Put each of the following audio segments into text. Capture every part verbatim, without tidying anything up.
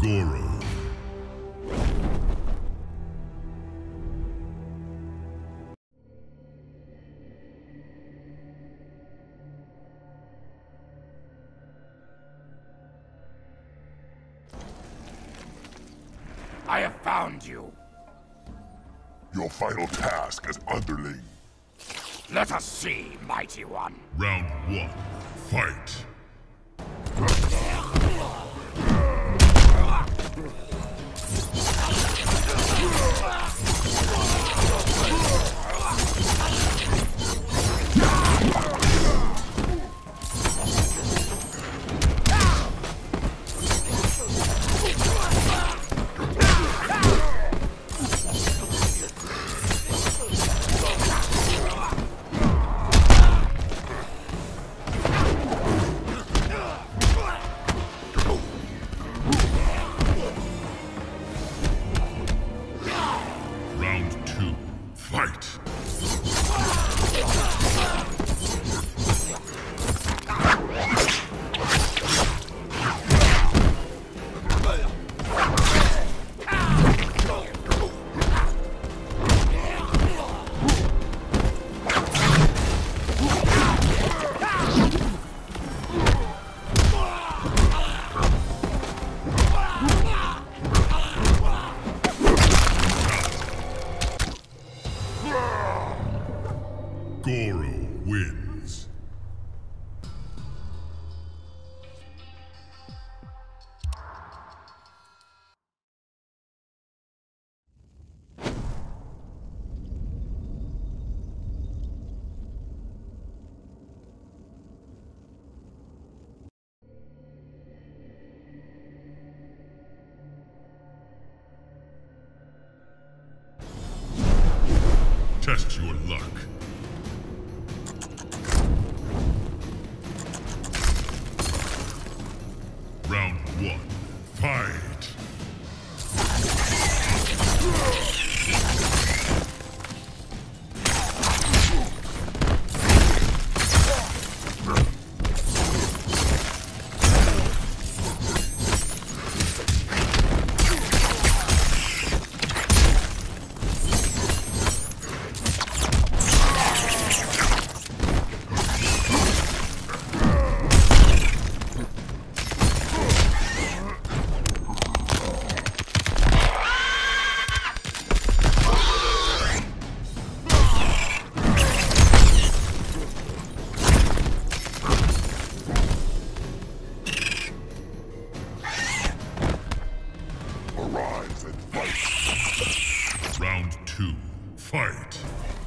Goro. I have found you. Your final task as underling. Let us see, mighty one. Round one, fight. Goro wins. Test your luck. Round one, fight! Arise and fight. Round two, fight!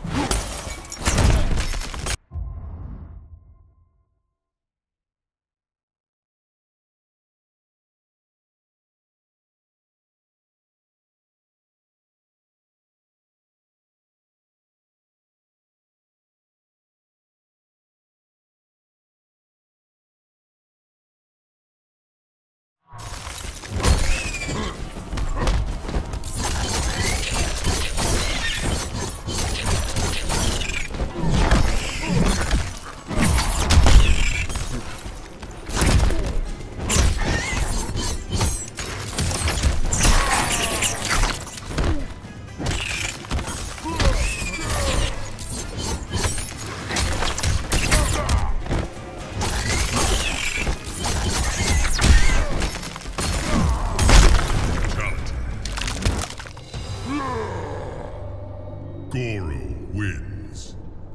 Goro wins.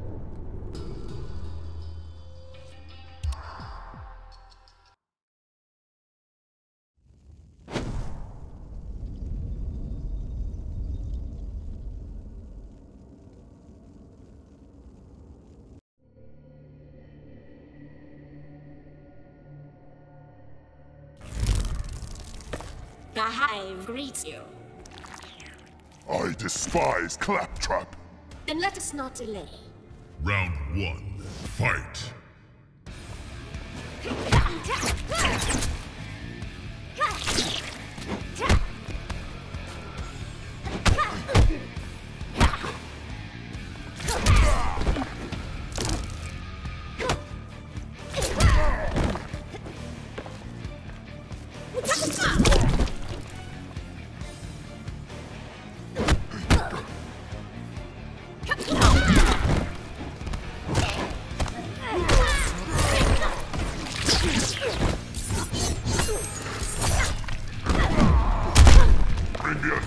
The Hive greets you. I despise Claptrap. Then let us not delay. Round one, fight!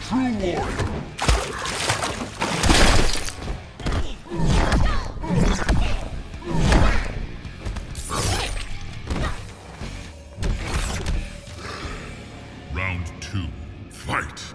true warrior. Round two, fight!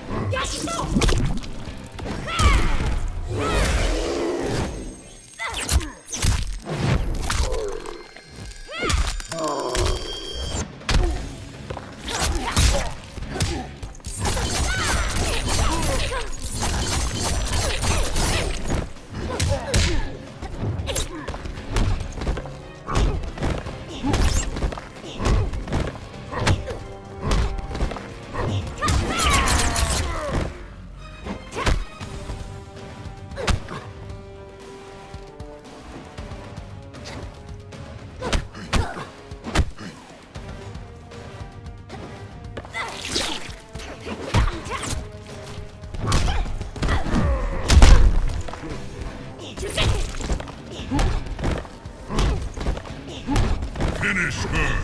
Finish her!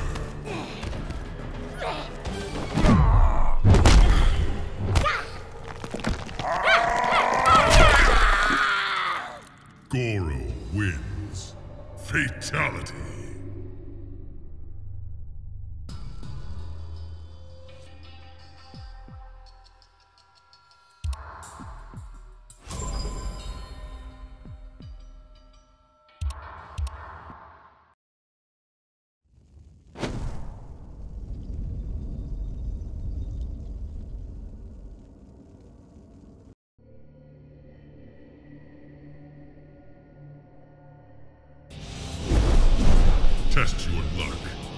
Goro wins. Fatality. Test your luck.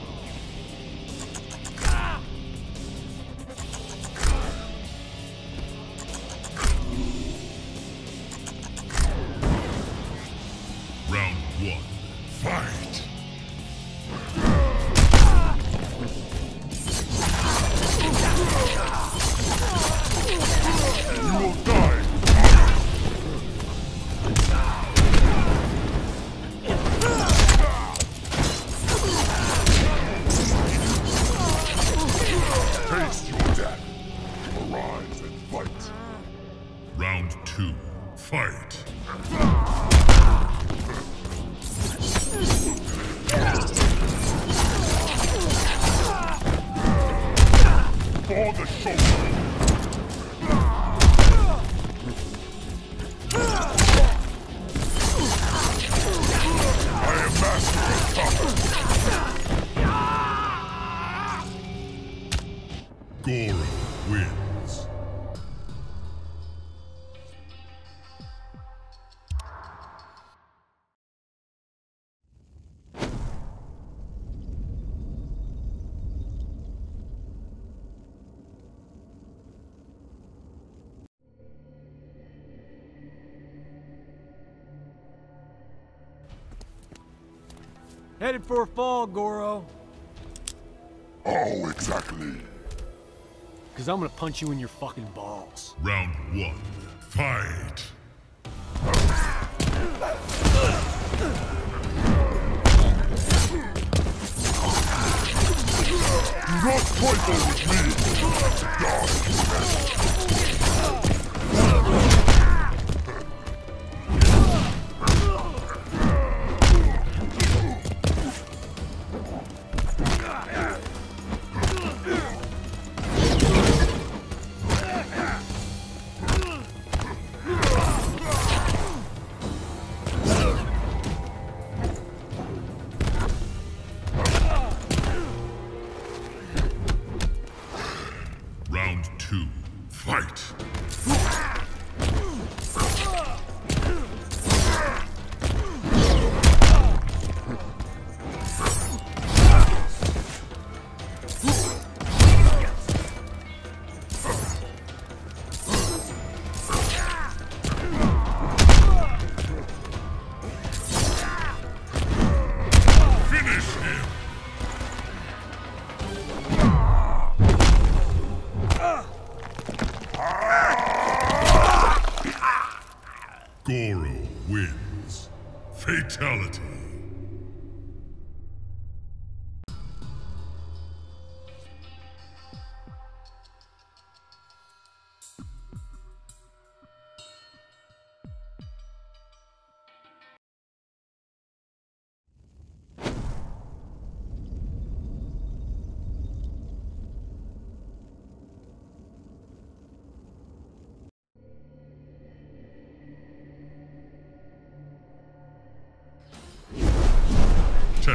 Round one, fight! You will die. Taste your death. Arise and fight. Round two, fight! For the shoulder. I am master of combat. Goro wins. Headed for a fall, Goro. Oh, exactly. Cause I'm gonna punch you in your fucking balls. Round one, fight! Do not trifle with me. Die. Round two, fight! Finish him!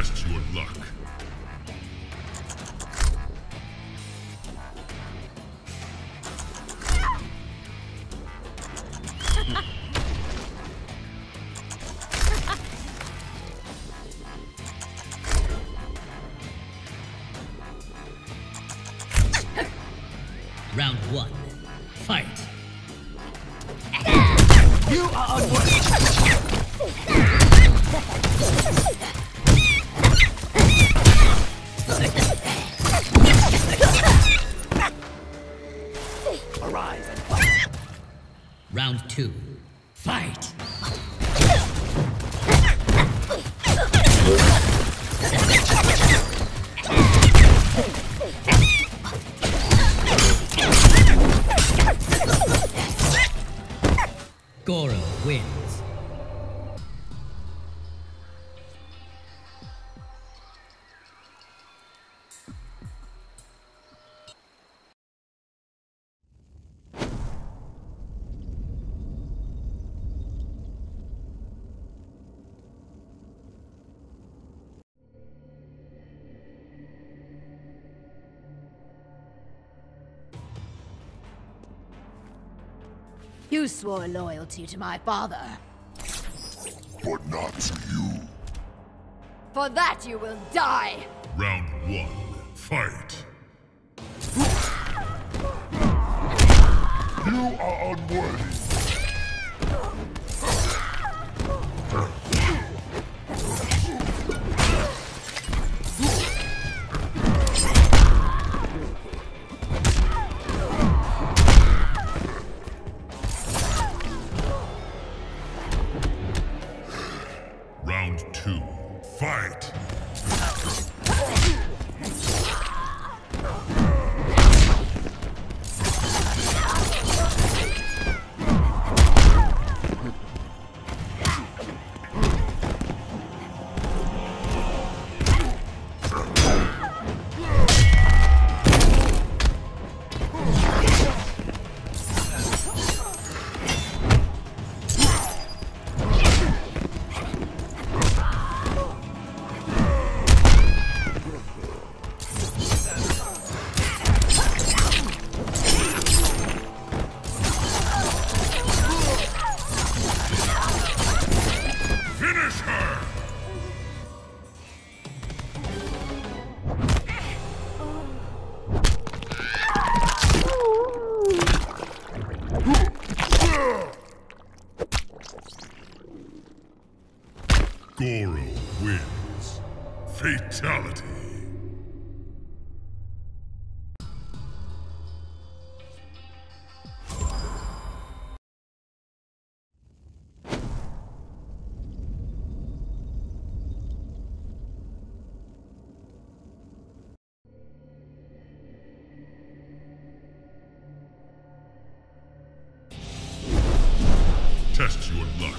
Test your luck. Round one. Fight. You are unworthy. Arise and fight. Round two. Fight. Goro wins. You swore loyalty to my father. But not to you. For that you will die! Round one. Fight. You are unworthy. Round two. Fight. Goro wins. Fatality. Test your luck.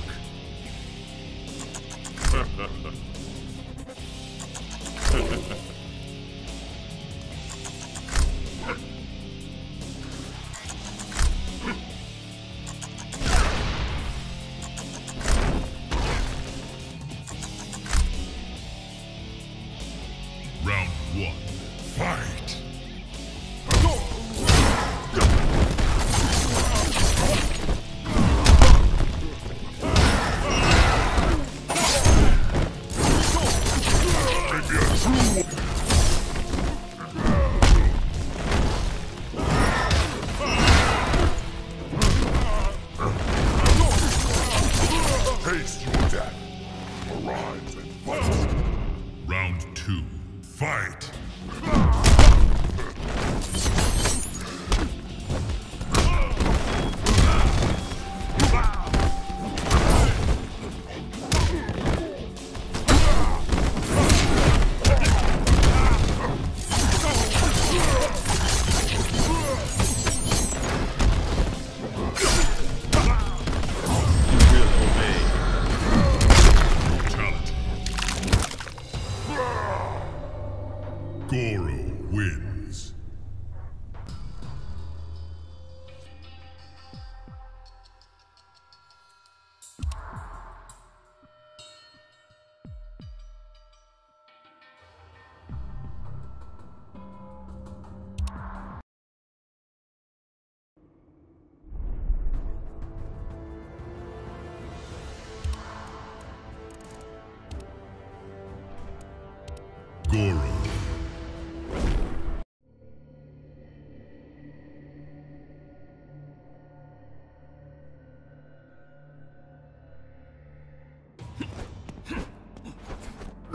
Round one. Fight. Taste your death. Arise and fight. Round two. Fight. Goro wins.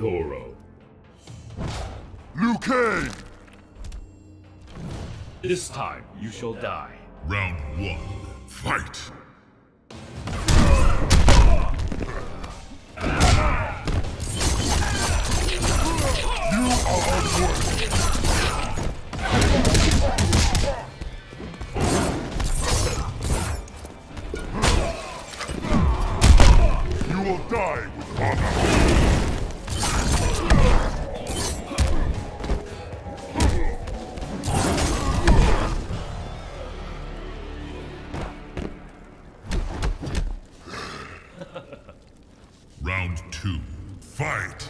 Goro. Liu Kang! This time you shall die. Round one, fight! You are unworthy! You will die with honor! Round two, fight!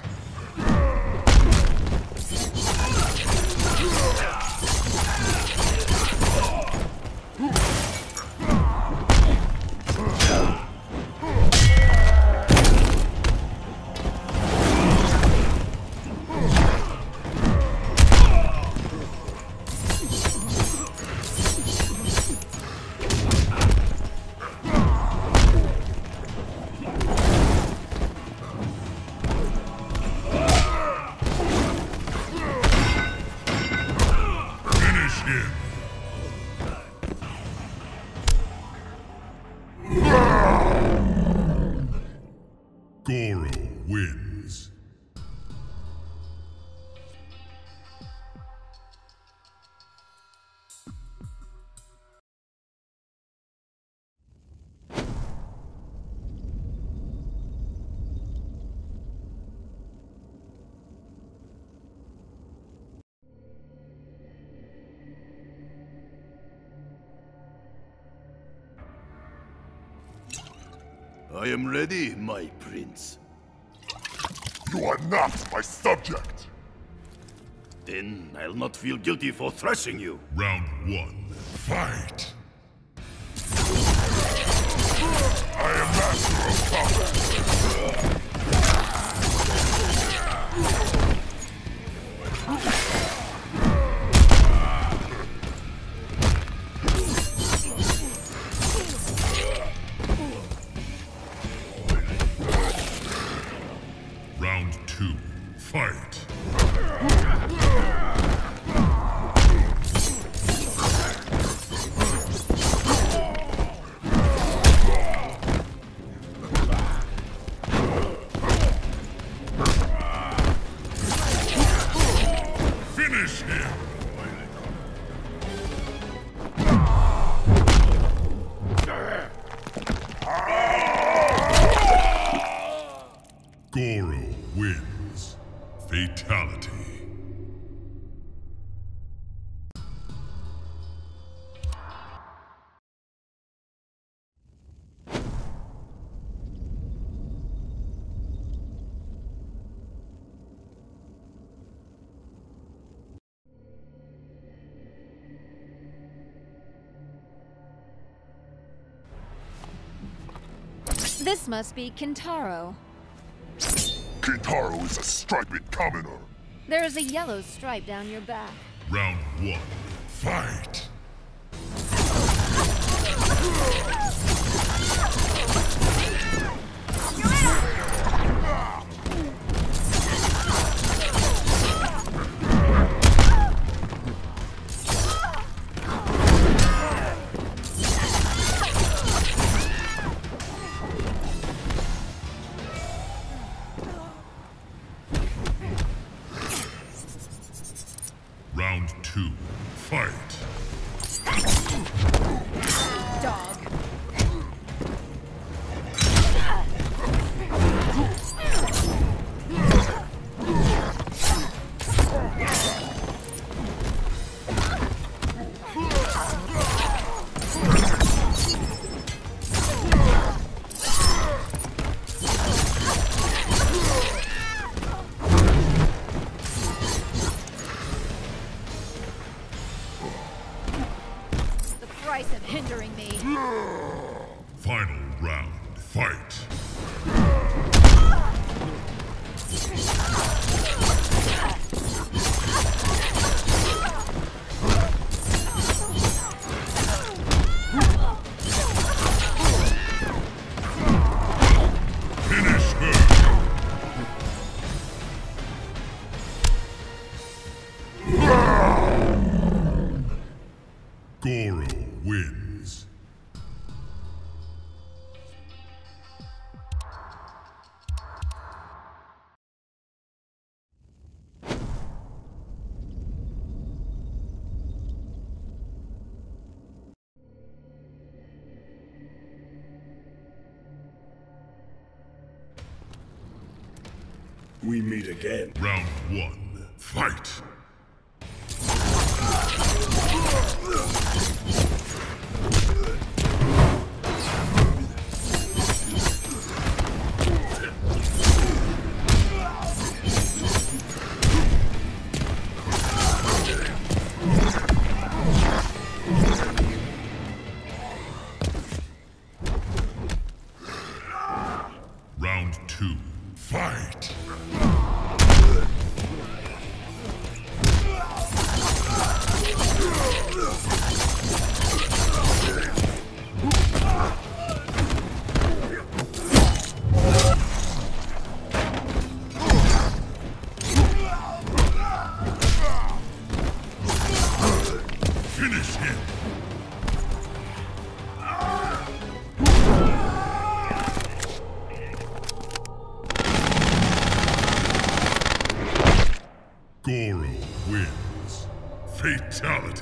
Goro wins. I am ready, my prince. You are not my subject! Then I'll not feel guilty for thrashing you. Round one, fight! I am master of combat! Round two, fight! Finish him! Goro wins. Fatality. This must be Kintaro. Kintaro is a striped commoner. There is a yellow stripe down your back. Round one, fight! Round two, fight! Dog. Price of hindering me. Final round, fight! Finish her! we meet again. Round one, fight! Round two, fight! Finish him! Goro wins. Fatality.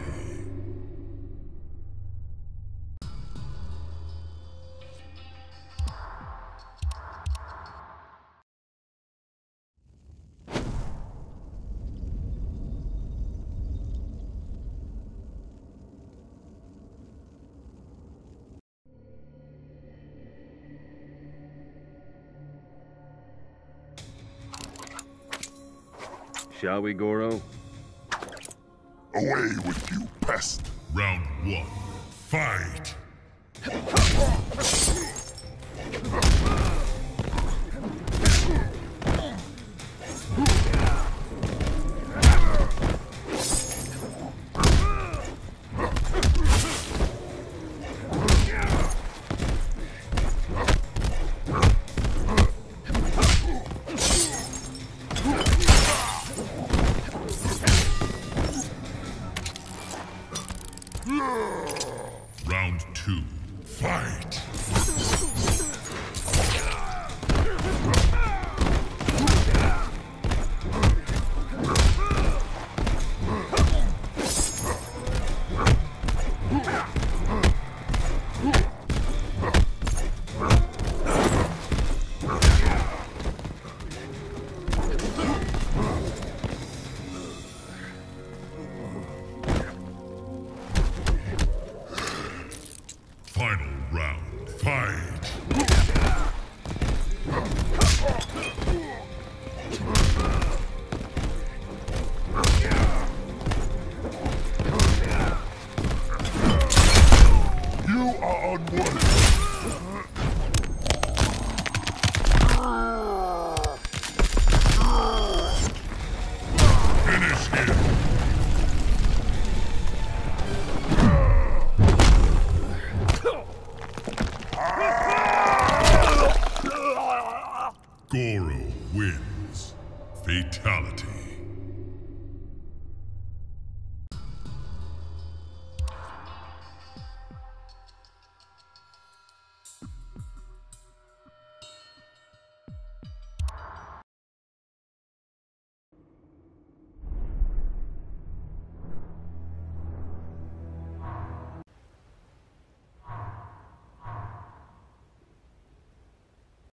Shall we, Goro? Away with you, pest! Round one, fight! Round two, fight! Final round, fight! You are unworthy! Finish him! Goro wins. Fatality.